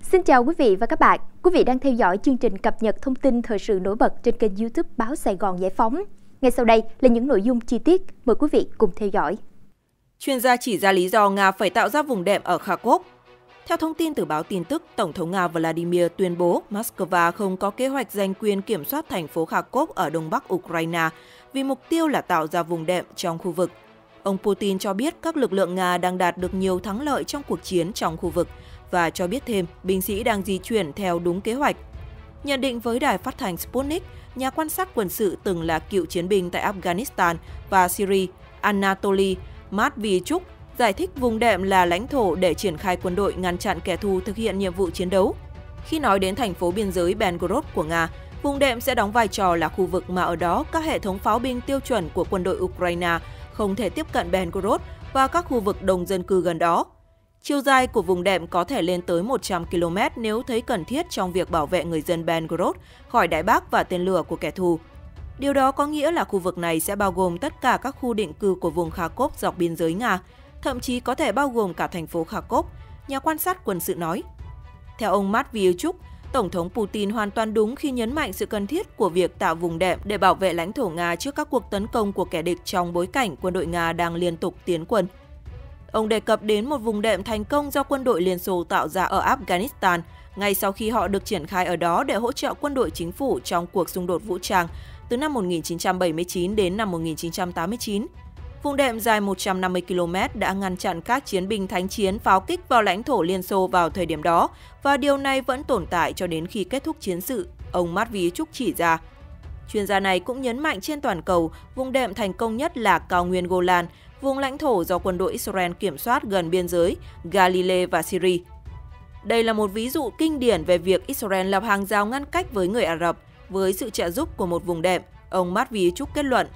Xin chào quý vị và các bạn. Quý vị đang theo dõi chương trình cập nhật thông tin thời sự nổi bật trên kênh YouTube Báo Sài Gòn Giải phóng. Ngay sau đây là những nội dung chi tiết, mời quý vị cùng theo dõi. Chuyên gia chỉ ra lý do Nga phải tạo ra vùng đệm ở Kharkov. Theo thông tin từ báo tin tức, Tổng thống Nga Vladimir tuyên bố Moscow không có kế hoạch giành quyền kiểm soát thành phố Kharkov ở đông bắc Ukraine vì mục tiêu là tạo ra vùng đệm trong khu vực. Ông Putin cho biết các lực lượng Nga đang đạt được nhiều thắng lợi trong cuộc chiến trong khu vực và cho biết thêm binh sĩ đang di chuyển theo đúng kế hoạch. Nhận định với đài phát thanh Sputnik, nhà quan sát quân sự từng là cựu chiến binh tại Afghanistan và Syria, Anatoly Matvichuk, giải thích vùng đệm là lãnh thổ để triển khai quân đội ngăn chặn kẻ thù thực hiện nhiệm vụ chiến đấu. Khi nói đến thành phố biên giới Belgorod của Nga, vùng đệm sẽ đóng vai trò là khu vực mà ở đó các hệ thống pháo binh tiêu chuẩn của quân đội Ukraine không thể tiếp cận Belgorod và các khu vực đông dân cư gần đó. Chiều dài của vùng đệm có thể lên tới 100 km nếu thấy cần thiết trong việc bảo vệ người dân Belgorod khỏi đại bác và tên lửa của kẻ thù. Điều đó có nghĩa là khu vực này sẽ bao gồm tất cả các khu định cư của vùng Kharkov dọc biên giới Nga, thậm chí có thể bao gồm cả thành phố Kharkov, nhà quan sát quân sự nói. Theo ông Matvichuk, Tổng thống Putin hoàn toàn đúng khi nhấn mạnh sự cần thiết của việc tạo vùng đệm để bảo vệ lãnh thổ Nga trước các cuộc tấn công của kẻ địch trong bối cảnh quân đội Nga đang liên tục tiến quân. Ông đề cập đến một vùng đệm thành công do quân đội Liên Xô tạo ra ở Afghanistan, ngay sau khi họ được triển khai ở đó để hỗ trợ quân đội chính phủ trong cuộc xung đột vũ trang từ năm 1979 đến năm 1989. Vùng đệm dài 150 km đã ngăn chặn các chiến binh thánh chiến pháo kích vào lãnh thổ Liên Xô vào thời điểm đó, và điều này vẫn tồn tại cho đến khi kết thúc chiến sự, ông Matvichuk chỉ ra. Chuyên gia này cũng nhấn mạnh trên toàn cầu, vùng đệm thành công nhất là cao nguyên Golan, vùng lãnh thổ do quân đội Israel kiểm soát gần biên giới Galilee và Syria. Đây là một ví dụ kinh điển về việc Israel lập hàng rào ngăn cách với người Ả Rập với sự trợ giúp của một vùng đệm, ông Matvichuk kết luận.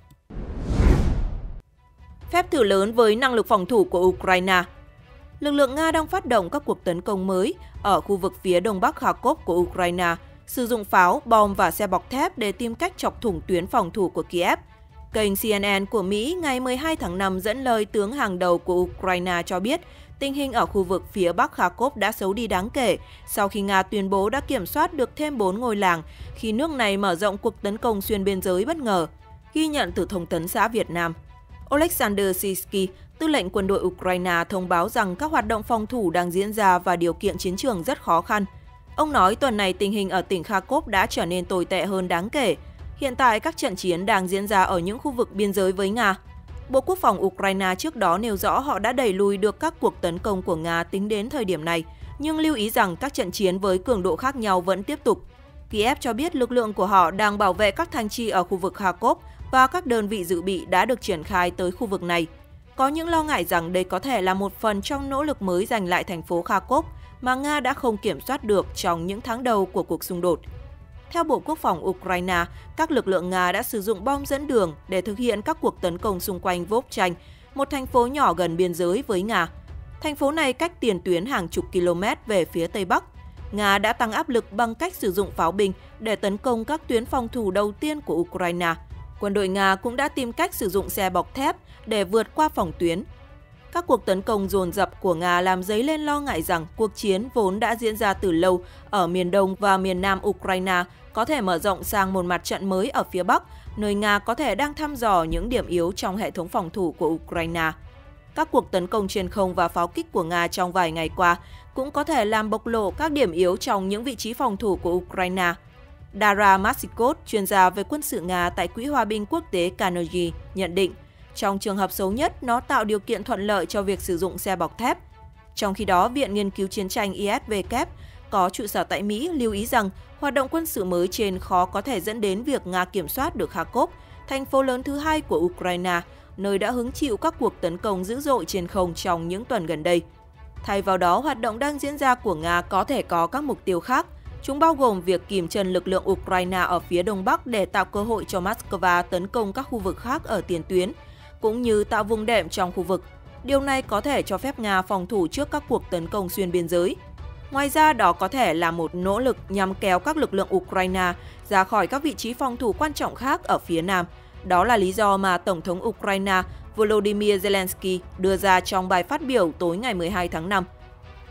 Phép thử lớn với năng lực phòng thủ của Ukraine. Lực lượng Nga đang phát động các cuộc tấn công mới ở khu vực phía đông bắc Kharkov của Ukraine, sử dụng pháo, bom và xe bọc thép để tìm cách chọc thủng tuyến phòng thủ của Kiev. Kênh CNN của Mỹ ngày 12 tháng 5 dẫn lời tướng hàng đầu của Ukraine cho biết tình hình ở khu vực phía bắc Kharkov đã xấu đi đáng kể sau khi Nga tuyên bố đã kiểm soát được thêm 4 ngôi làng khi nước này mở rộng cuộc tấn công xuyên biên giới bất ngờ, ghi nhận từ Thông tấn xã Việt Nam. Oleksandr Sysky, tư lệnh quân đội Ukraine thông báo rằng các hoạt động phòng thủ đang diễn ra và điều kiện chiến trường rất khó khăn. Ông nói tuần này tình hình ở tỉnh Kharkov đã trở nên tồi tệ hơn đáng kể. Hiện tại các trận chiến đang diễn ra ở những khu vực biên giới với Nga. Bộ Quốc phòng Ukraine trước đó nêu rõ họ đã đẩy lùi được các cuộc tấn công của Nga tính đến thời điểm này, nhưng lưu ý rằng các trận chiến với cường độ khác nhau vẫn tiếp tục. Kiev cho biết lực lượng của họ đang bảo vệ các thành trì ở khu vực Kharkov và các đơn vị dự bị đã được triển khai tới khu vực này. Có những lo ngại rằng đây có thể là một phần trong nỗ lực mới giành lại thành phố Kharkov mà Nga đã không kiểm soát được trong những tháng đầu của cuộc xung đột. Theo Bộ Quốc phòng Ukraine, các lực lượng Nga đã sử dụng bom dẫn đường để thực hiện các cuộc tấn công xung quanh Vovchansk, một thành phố nhỏ gần biên giới với Nga. Thành phố này cách tiền tuyến hàng chục km về phía Tây Bắc. Nga đã tăng áp lực bằng cách sử dụng pháo binh để tấn công các tuyến phòng thủ đầu tiên của Ukraine. Quân đội Nga cũng đã tìm cách sử dụng xe bọc thép để vượt qua phòng tuyến. Các cuộc tấn công dồn dập của Nga làm dấy lên lo ngại rằng cuộc chiến vốn đã diễn ra từ lâu ở miền đông và miền nam Ukraine có thể mở rộng sang một mặt trận mới ở phía Bắc, nơi Nga có thể đang thăm dò những điểm yếu trong hệ thống phòng thủ của Ukraine. Các cuộc tấn công trên không và pháo kích của Nga trong vài ngày qua cũng có thể làm bộc lộ các điểm yếu trong những vị trí phòng thủ của Ukraine. Dara Masikot, chuyên gia về quân sự Nga tại Quỹ Hòa bình Quốc tế Carnegie, nhận định, trong trường hợp xấu nhất, nó tạo điều kiện thuận lợi cho việc sử dụng xe bọc thép. Trong khi đó, Viện Nghiên cứu Chiến tranh ISW có trụ sở tại Mỹ lưu ý rằng hoạt động quân sự mới trên khó có thể dẫn đến việc Nga kiểm soát được Kharkov, thành phố lớn thứ hai của Ukraine, nơi đã hứng chịu các cuộc tấn công dữ dội trên không trong những tuần gần đây. Thay vào đó, hoạt động đang diễn ra của Nga có thể có các mục tiêu khác. Chúng bao gồm việc kìm chân lực lượng Ukraine ở phía đông bắc để tạo cơ hội cho Moscow tấn công các khu vực khác ở tiền tuyến, cũng như tạo vùng đệm trong khu vực. Điều này có thể cho phép Nga phòng thủ trước các cuộc tấn công xuyên biên giới. Ngoài ra, đó có thể là một nỗ lực nhằm kéo các lực lượng Ukraine ra khỏi các vị trí phòng thủ quan trọng khác ở phía nam. Đó là lý do mà Tổng thống Ukraine Volodymyr Zelensky đưa ra trong bài phát biểu tối ngày 12 tháng 5.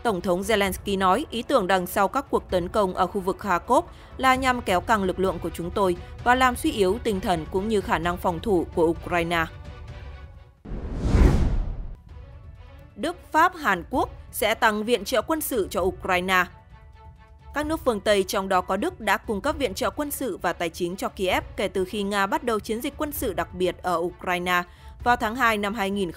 Tổng thống Zelensky nói ý tưởng đằng sau các cuộc tấn công ở khu vực Kharkov là nhằm kéo căng lực lượng của chúng tôi và làm suy yếu tinh thần cũng như khả năng phòng thủ của Ukraine. Đức, Pháp, Hàn Quốc sẽ tăng viện trợ quân sự cho Ukraine. Các nước phương Tây, trong đó có Đức, đã cung cấp viện trợ quân sự và tài chính cho Kiev kể từ khi Nga bắt đầu chiến dịch quân sự đặc biệt ở Ukraine vào tháng 2 năm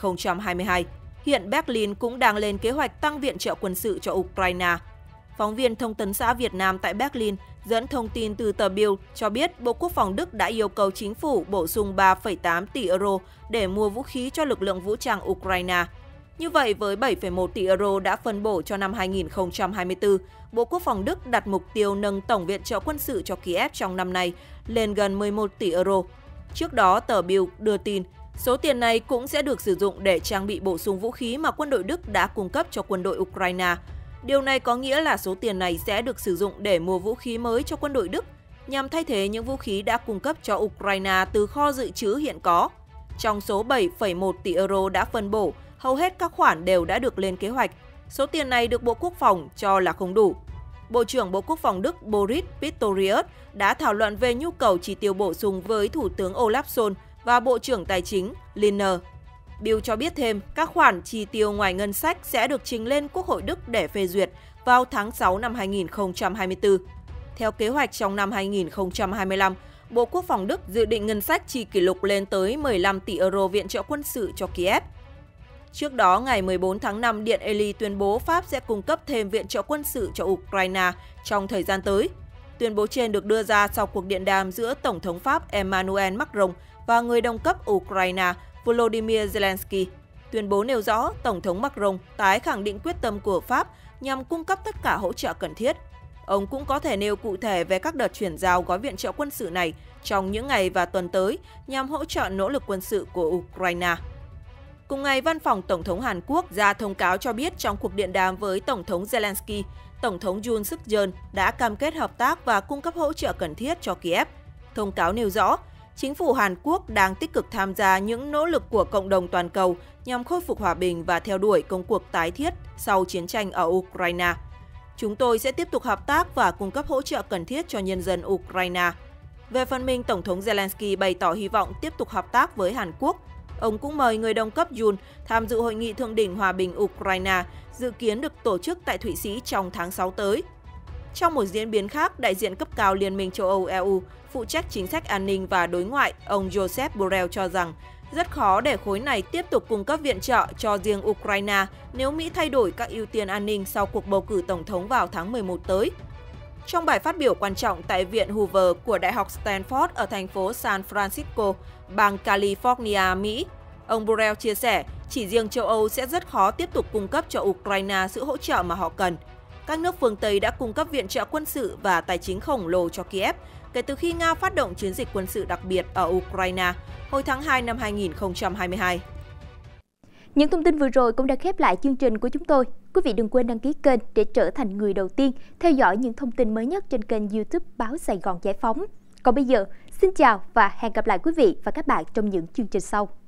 2022. Hiện Berlin cũng đang lên kế hoạch tăng viện trợ quân sự cho Ukraine. Phóng viên Thông tấn xã Việt Nam tại Berlin dẫn thông tin từ tờ Bild cho biết Bộ Quốc phòng Đức đã yêu cầu chính phủ bổ sung 3,8 tỷ euro để mua vũ khí cho lực lượng vũ trang Ukraine. Như vậy, với 7,1 tỷ euro đã phân bổ cho năm 2024, Bộ Quốc phòng Đức đặt mục tiêu nâng tổng viện trợ quân sự cho Kiev trong năm nay lên gần 11 tỷ euro. Trước đó, tờ Bild đưa tin, số tiền này cũng sẽ được sử dụng để trang bị bổ sung vũ khí mà quân đội Đức đã cung cấp cho quân đội Ukraine. Điều này có nghĩa là số tiền này sẽ được sử dụng để mua vũ khí mới cho quân đội Đức, nhằm thay thế những vũ khí đã cung cấp cho Ukraine từ kho dự trữ hiện có. Trong số 7,1 tỷ euro đã phân bổ, hầu hết các khoản đều đã được lên kế hoạch. Số tiền này được Bộ Quốc phòng cho là không đủ. Bộ trưởng Bộ Quốc phòng Đức Boris Pistorius đã thảo luận về nhu cầu chi tiêu bổ sung với Thủ tướng Olaf Scholz và Bộ trưởng Tài chính Lindner. Bild cho biết thêm, các khoản chi tiêu ngoài ngân sách sẽ được trình lên Quốc hội Đức để phê duyệt vào tháng 6 năm 2024. Theo kế hoạch, trong năm 2025, Bộ Quốc phòng Đức dự định ngân sách chi kỷ lục lên tới 15 tỷ euro viện trợ quân sự cho Kiev. Trước đó, ngày 14 tháng 5, Điện Elysee tuyên bố Pháp sẽ cung cấp thêm viện trợ quân sự cho Ukraine trong thời gian tới. Tuyên bố trên được đưa ra sau cuộc điện đàm giữa Tổng thống Pháp Emmanuel Macron và người đồng cấp Ukraine Volodymyr Zelensky. Tuyên bố nêu rõ Tổng thống Macron tái khẳng định quyết tâm của Pháp nhằm cung cấp tất cả hỗ trợ cần thiết. Ông cũng có thể nêu cụ thể về các đợt chuyển giao gói viện trợ quân sự này trong những ngày và tuần tới nhằm hỗ trợ nỗ lực quân sự của Ukraine. Cùng ngày, Văn phòng Tổng thống Hàn Quốc ra thông cáo cho biết trong cuộc điện đàm với Tổng thống Zelensky, Tổng thống Yoon suk yeol đã cam kết hợp tác và cung cấp hỗ trợ cần thiết cho Kiev. Thông cáo nêu rõ, chính phủ Hàn Quốc đang tích cực tham gia những nỗ lực của cộng đồng toàn cầu nhằm khôi phục hòa bình và theo đuổi công cuộc tái thiết sau chiến tranh ở Ukraine. Chúng tôi sẽ tiếp tục hợp tác và cung cấp hỗ trợ cần thiết cho nhân dân Ukraine. Về phần mình, Tổng thống Zelensky bày tỏ hy vọng tiếp tục hợp tác với Hàn Quốc. Ông cũng mời người đồng cấp Yoon tham dự hội nghị thượng đỉnh hòa bình Ukraine dự kiến được tổ chức tại Thụy Sĩ trong tháng 6 tới. Trong một diễn biến khác, đại diện cấp cao Liên minh châu Âu EU phụ trách chính sách an ninh và đối ngoại, ông Joseph Borrell cho rằng rất khó để khối này tiếp tục cung cấp viện trợ cho riêng Ukraine nếu Mỹ thay đổi các ưu tiên an ninh sau cuộc bầu cử tổng thống vào tháng 11 tới. Trong bài phát biểu quan trọng tại Viện Hoover của Đại học Stanford ở thành phố San Francisco, bang California, Mỹ, ông Borrell chia sẻ chỉ riêng châu Âu sẽ rất khó tiếp tục cung cấp cho Ukraine sự hỗ trợ mà họ cần. Các nước phương Tây đã cung cấp viện trợ quân sự và tài chính khổng lồ cho Kiev kể từ khi Nga phát động chiến dịch quân sự đặc biệt ở Ukraine hồi tháng 2 năm 2022. Những thông tin vừa rồi cũng đã khép lại chương trình của chúng tôi. Quý vị đừng quên đăng ký kênh để trở thành người đầu tiên theo dõi những thông tin mới nhất trên kênh YouTube Báo Sài Gòn Giải phóng. Còn bây giờ, xin chào và hẹn gặp lại quý vị và các bạn trong những chương trình sau.